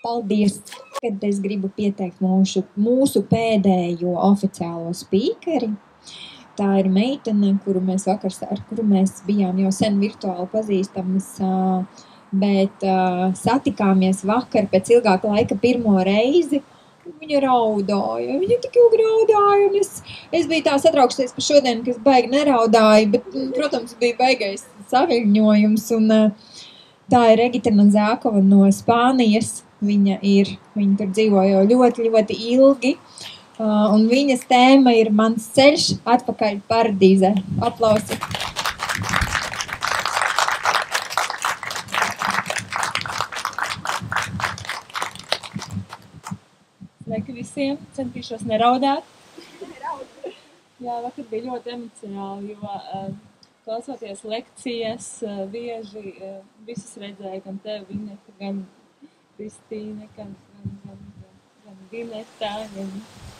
Paldies! Kad es gribu pieteikt mūsu pēdējo oficiālo spīkeri. Tā ir meitene, ar kuru mēs bijām jau sen virtuāli pazīstamas, bet satikāmies vakar pēc ilgāka laika pirmo reizi. Viņa raudāja, viņa tik ilgi raudāja, un es biju tā satraukšies par šodien, ka es baigi neraudāju, bet, protams, bija baigais saviļņojums, un tā ir Regita Zākova no Spānijas. Viņa tur dzīvo jau ļoti, ļoti ilgi, un viņas tēma ir mans ceļš atpakaļ paradīzē. Aplausi! Sveiki visiem! Centīšos neraudāt. Jā, vakar bija ļoti emocionāli, jo klausoties lekcijas, bieži visus redzēju, gan tevi, Vineta, gan Kristīne, gan Vineta, gan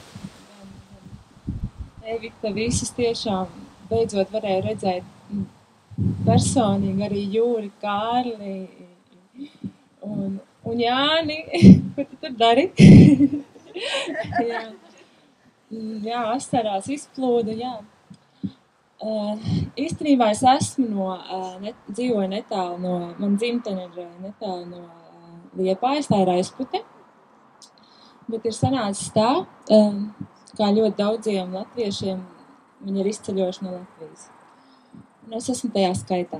Evita, visus tiešām beidzot varēju redzēt personīgi, arī Jūri, Kārli un Jāni, ko tu tur dari? Jā, asarās izplūda, jā. Īstenībā es esmu dzīvoju netālu no, man dzimtene ir netālu no Liepājas, tā ir Aizpute, bet ir sanācis tā, kā ļoti daudziem latviešiem, viņi ir izceļojuši no Latvijas. Un es esmu tajā skaitā.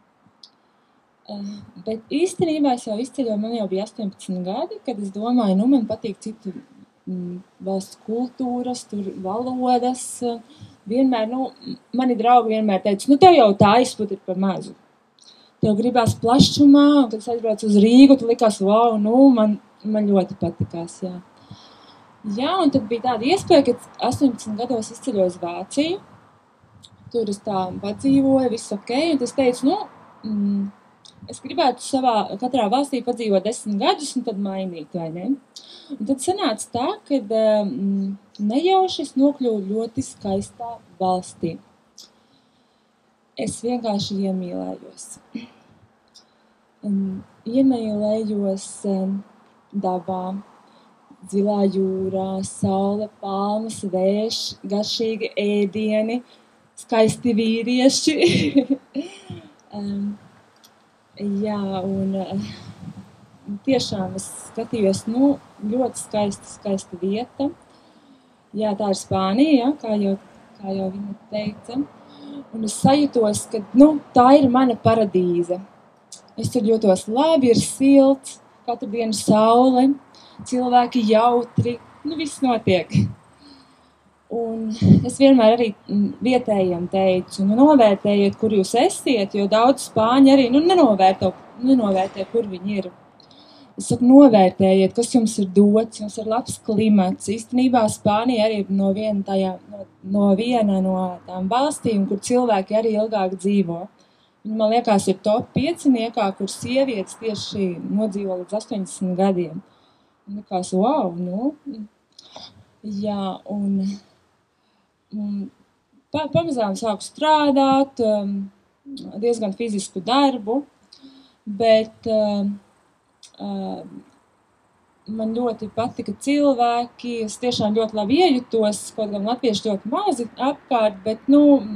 Bet īstenībā es jau izceļoju, man jau bija 18 gadi, kad es domāju, man patīk citu valsts kultūras, tur valodas. Vienmēr, mani draugi vienmēr teica, tev jau tā Aizpute ir par mazu. Tev gribās plašumā, un kad es aizbraucu uz Rīgu, tu likās, wow, man ļoti patikās, jā. Jā, un tad bija tāda iespēja, ka 18 gados izceļoju uz Vāciju. Tur es tā padzīvoju, viss ok, un es teicu, es gribētu katrā valstī padzīvot 10 gadus, un tad mainīt, vai ne? Un tad sanāca tā, kad nejauši es nokļuvu ļoti skaistā valstī. Es vienkārši iemīlējos. Iemīlējos dabā, zilā jūrā, saule, palmas, vējš, garšīgi ēdieni, skaisti vīrieši. Jā, un tiešām es skatījos, ļoti skaista vieta. Jā, tā ir Spānija, kā jau viņa teica. Un es sajūtos, ka, tā ir mana paradīze. Es tur jūtos labi, ir silts, katru dienu saule, cilvēki jautri, viss notiek. Un es vienmēr arī vietējiem teicu, novērtējiet, kur jūs esiet, jo daudz spāņi arī, nenovērtē, kur viņi ir. Es saku, novērtējiet, kas jums ir dots, jums ir labs klimats. Īstenībā Spānija arī ir no viena no tām valstīm, kur cilvēki arī ilgāk dzīvo. Viņi, man liekas, ir top 5, kur sievietes tieši nodzīvo līdz 80 gadiem. Un likās, wow, Jā, un pamazām sāku strādāt, diezgan fizisku darbu, bet man ļoti patika cilvēki, es tiešām ļoti labi iejutos, kaut gan latvieši ļoti mazi apkārt, bet,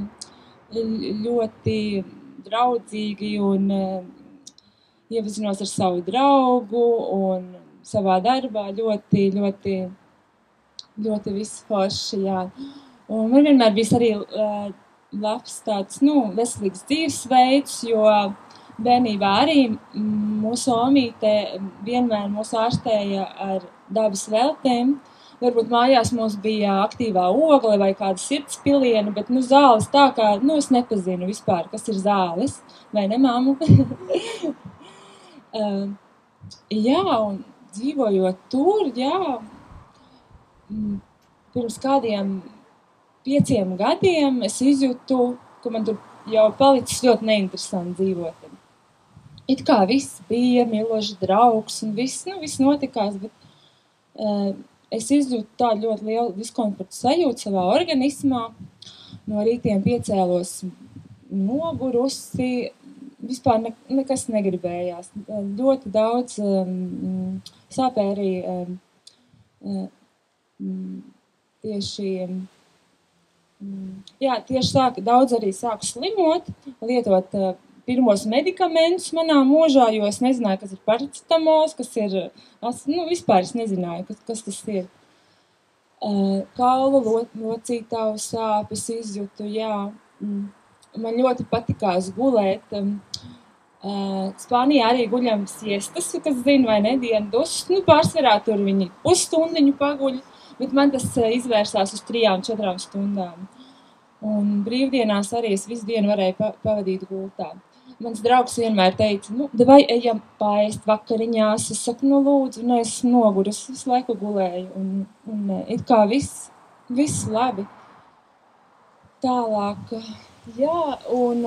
ļoti draudzīgi un iepazinos ar savu draugu un savā darbā ļoti, ļoti, ļoti viss forši, jā. Un man vienmēr bijis arī labs tāds, veselīgs dzīvesveids, jo bērnībā arī mūsu omīte vienmēr mūs ārstēja ar dabas veltēm. Varbūt mājās mums bija aktīvā ogle vai kāda sirds piliena, bet zāles tā kā, es nepazinu vispār, kas ir zāles, vai ne, māmu? Jā, un dzīvojot tur, jā, pirms kādiem 5 gadiem es izjūtu, ka man tur jau palicis ļoti neinteresanti dzīvot. It kā viss bija, mīlošs draugs un viss notikās, bet es izjūtu tādu ļoti lielu diskomfortu sajūtu savā organismā. No rītiem piecēlos nogurusi, vispār nekas negribējās. Ļoti daudz sāpēja arī tieši daudz arī sāku slimot, lietot pirmos medikamentus manā mūžā, jo es nezināju, kas ir paracetamols, kas ir, vispār es nezināju, kas tas ir. Kaulu locītavu sāpes izjūtu, Man ļoti patikās gulēt. Spānijā arī guļam siestas, kas zina, vai ne, dienu dušas. Pārsvarā tur viņi pusstundiņu paguļ, bet man tas izvērsās uz 3-4 stundām. Un brīvdienās arī es visu dienu varēju pavadīt gultā. Mans draugs vienmēr teica, vai ejam paēst vakariņās. Es saku, lūdzu, es esmu noguris, visu laiku gulēju. Un it kā viss labi. Tālāk, un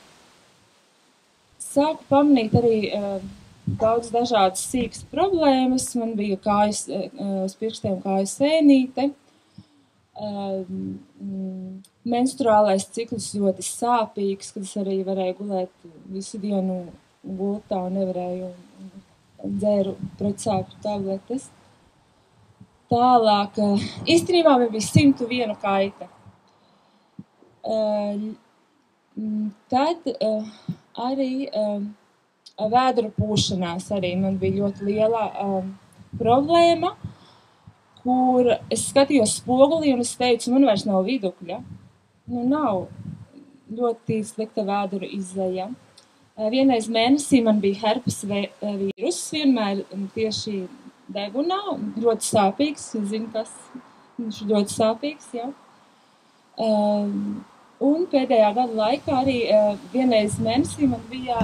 sāku pamanīt arī daudz dažādas sīkas problēmas. Man bija uz pirkstiem kāju sēnīte. Menstruālais cikls ļoti sāpīgs, kad es arī varēju gulēt visu dienu gultā un nevarēju dzēru pretsāpju tabletes. Tālāk, īstenībā man bija 101 kaita. Tad arī vēdru pūšanās arī man bija ļoti liela problēma, kur es skatījos spogulī un es teicu, man vairs nav vidukļa. Nav ļoti slikta vēdru izēja. Vienreiz mēnesī man bija herpes vīrus, vienmēr tieši degunā, ļoti sāpīgs, es zinu, kas viņš ir ļoti sāpīgs, Un pēdējā gada laikā arī vienreiz mēnesī man bija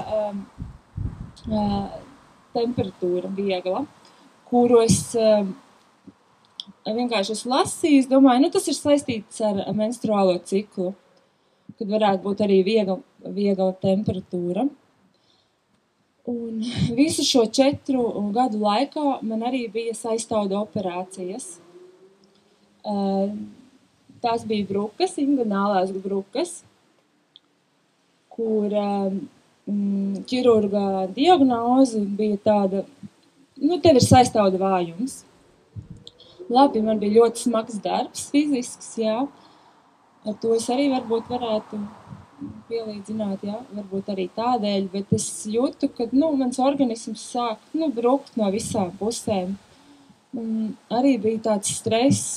temperatūra viegla, kuru es vienkārši lasīju, domāju, tas ir saistīts ar menstruālo ciklu, kad varētu būt arī viegla temperatūra. Un visu šo 4 gadu laikā man arī bija saistauda operācijas. Tās bija brukas, inguinālās brukas, kur ķirurga diagnoze bija tāda, tev ir saistauda vājums. Labi, man bija ļoti smags darbs, fizisks, Ar to es arī varbūt varētu pielīdzināt, varbūt arī tādēļ, bet es jūtu, ka, mans organisms sāk, brukt no visām pusēm. Arī bija tāds stress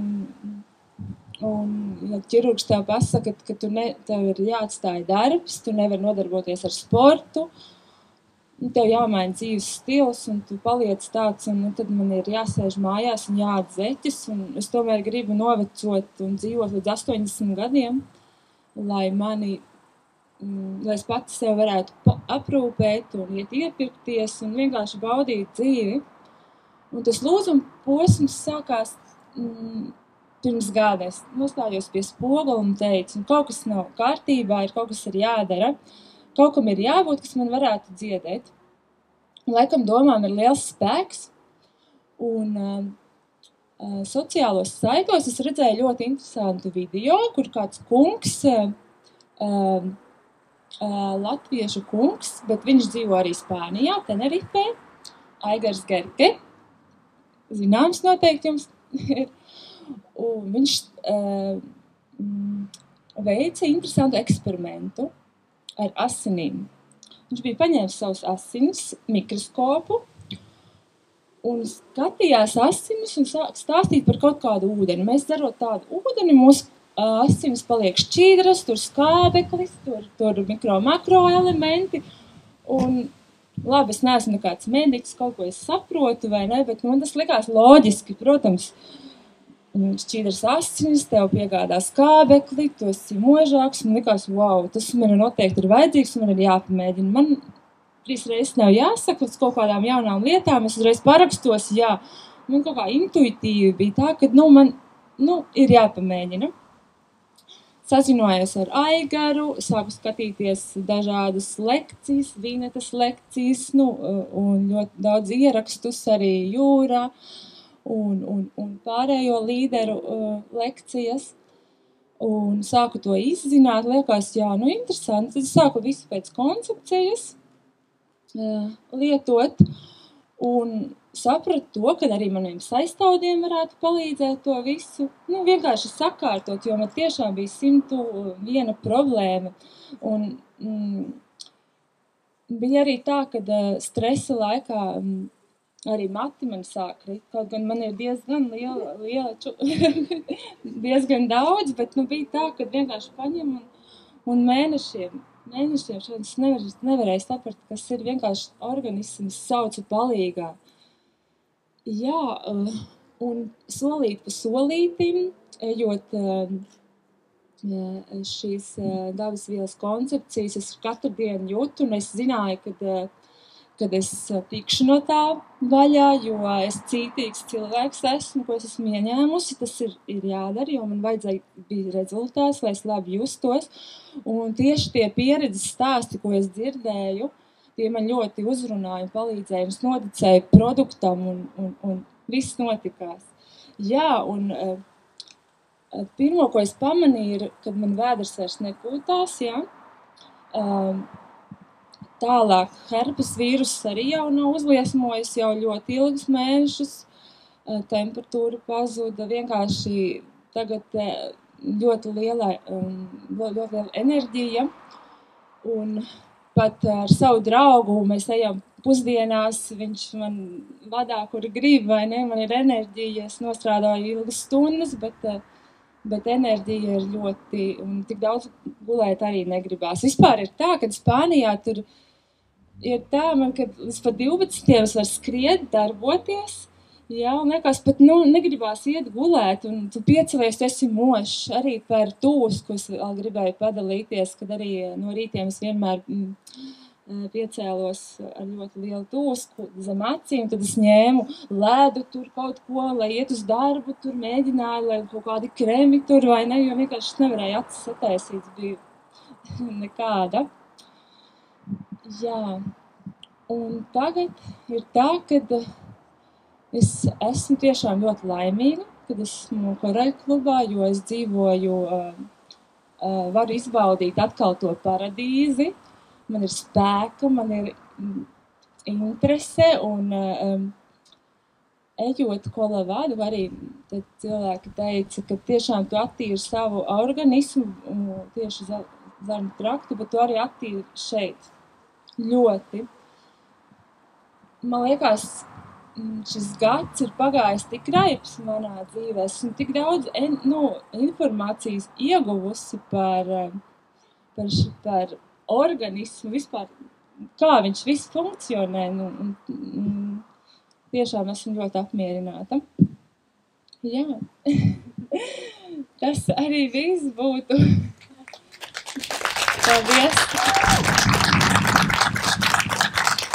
un ja ķirurgs tev pasaka, ka tev ir jāatstāj darbs, tu nevari nodarboties ar sportu, tev jāmaina dzīves stils, un tu paliec tāds, un tad man ir jāsēž mājās un jāēd zeķes, un es tomēr gribu novecot un dzīvot līdz 80 gadiem, lai es pati sev varētu aprūpēt un iet iepirkties un vienkārši baudīt dzīvi. Un tas lūzuma posms sākās pirms gada. Es nostājos pie spogula un teicu, kaut kas nav kārtībā, kaut kas ir jādara, kaut kam ir jābūt, kas man varētu dziedēt. Un, laikam domām ir liels spēks, un sociālos saitos es redzēju ļoti interesantu video, kur kāds kungs, latviešu kungs, bet viņš dzīvo arī Spānijā, Tenerifē, Aigars Gerke, zināms noteikti jums ir. Un viņš veica interesantu eksperimentu ar asinīm. Viņš bija paņēmis savus asinis mikroskopu un skatījās asinis un sāk stāstīt par kaut kādu ūdeni. Mēs dzerot tādu ūdeni, mūsu asinis paliek šķīdras, tur skābeklis, tur mikro-makro elementi. Un labi, es neesmu nekāds mediķis, kaut ko es saprotu vai ne, bet man tas likās loģiski, protams. Šķīdras asinis, tev piegādā skābekli, tu esi možāks, man likās, wow, tas man noteikti ir vajadzīgs, man ir jāpamēģina. Man 3 reizes nav jāsaka uz kaut kādām jaunām lietām, es uzreiz parakstos, Man kaut kā intuitīvi bija tā, ka, man, ir jāpamēģina. Sazinājos ar Aigaru, sāku skatīties dažādas lekcijas, Vinetas lekcijas, un ļoti daudz ierakstus arī jūrā. Un pārējo līderu lekcijas, un sāku to izzināt, liekas, interesanti. Tad sāku visu pēc koncepcijas lietot, un sapratu to, ka arī maniem saistaudiem varētu palīdzēt to visu, vienkārši sakārtot, jo man tiešām bija 101 problēma. Un bija arī tā, ka stresa laikā arī mati man sāk krit, kaut gan man ir diezgan liela diezgan daudz, bet bija tā, ka vienkārši paņem un mēnešiem šodien nevarēju saprast, kas ir vienkārši organisms saucu palīgā. Jā, un solīt pa solītim, ejot šīs dabas vielas koncepcijas, es katru dienu jūtu, un es zināju, kad es tikšu no tā vaļā, jo es cītīgs cilvēks esmu, ko es esmu ieņēmusi, tas ir jādara, jo man bija rezultāts, lai es labi justos, un tieši tie pieredzes stāsti, ko es dzirdēju, tie man ļoti uzrunāja un palīdzēja, un es noticēju produktam, un viss notikās. Jā, un pirmo, ko es pamanīju, ir, kad man vēders vairs nepūtās, jā. Tālāk herpes vīruss arī jau nav uzliesmojis jau ļoti ilgus mēnešus, temperatūra pazuda, vienkārši tagad ļoti liela enerģija, un pat ar savu draugu mēs ejam pusdienās, viņš man vadā, kur grib, vai ne, man ir enerģija, es nostrādāju ilgas stundas, bet enerģija ir ļoti, un tik daudz gulēt arī negribās. Vispār ir tā, kad Spānijā tur ir tā, kad līdz pat 12 var skriet, darboties, jā, un liekas, pat negribās iet gulēt, un tu piecelies, tu esi mošs, arī par tūsku, es vēl gribēju padalīties, kad arī no rītiem es vienmēr piecēlos ar ļoti lielu tūsku zem acīm, tad es ņēmu ledu tur kaut ko, lai iet uz darbu, tur mēģināju, lai kaut kādi kremi tur vai ne, jo vienkārši nevarēju acis sataisīt, bija nekāda. Jā, un tagad ir tā, kad es esmu tiešām ļoti laimīga, kad esmu Koraļu klubā, jo es dzīvoju, varu izbaudīt atkal to paradīzi, man ir spēka, man ir interese, un ejot Kolavadu arī, tad cilvēki teica, ka tiešām tu attīri savu organismu, tieši zarnu traktu, bet tu arī attīri šeit. Ļoti. Man liekas, šis gads ir pagājis tik raips manā dzīvē, esmu tik daudz informācijas ieguvusi par organismu, vispār, kā viņš viss funkcionē, tiešām esmu ļoti apmierināta. Jā, tas arī viss būtu. Paldies!